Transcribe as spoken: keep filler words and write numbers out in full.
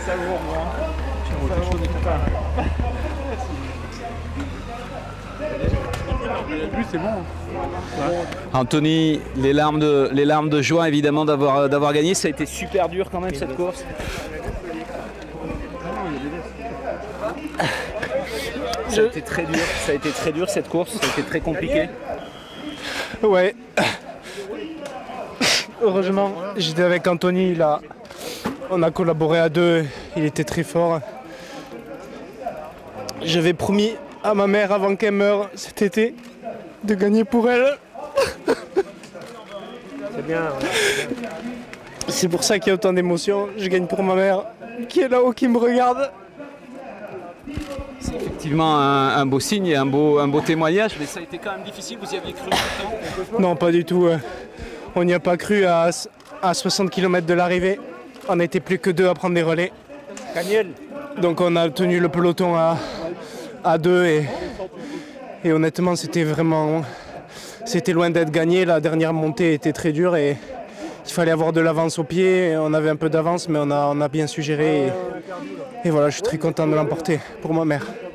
C'est bon. Anthony, les larmes de, les larmes de joie évidemment d'avoir d'avoir gagné. Ça a été super dur quand même cette course. Ça a été très dur, ça a été très dur cette course, ça a été très compliqué. Ouais. Heureusement, j'étais avec Anthony, il a... on a collaboré à deux, il était très fort. J'avais promis à ma mère avant qu'elle meure cet été de gagner pour elle. C'est bien. C'est pour ça qu'il y a autant d'émotions. Je gagne pour ma mère qui est là-haut, qui me regarde. C'est effectivement un, un beau signe et un beau, un beau témoignage, mais ça a été quand même difficile, vous y aviez cru longtemps? Non, pas du tout. On n'y a pas cru à, à soixante kilomètres de l'arrivée. On n'était plus que deux à prendre des relais. Donc on a tenu le peloton à, à deux et, et honnêtement c'était vraiment c'était loin d'être gagné. La dernière montée était très dure et il fallait avoir de l'avance au pied. On avait un peu d'avance mais on a, on a bien su gérer et, et voilà, je suis très content de l'emporter pour ma mère.